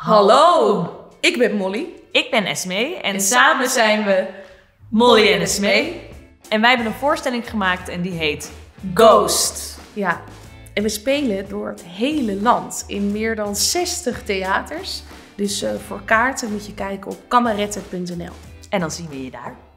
Hallo, ik ben Molly. Ik ben Esmee en samen zijn we Molly en Esmee. En wij hebben een voorstelling gemaakt en die heet Ghost. Ja, en we spelen door het hele land in meer dan 60 theaters. Dus voor kaarten moet je kijken op kameretten.nl. En dan zien we je daar.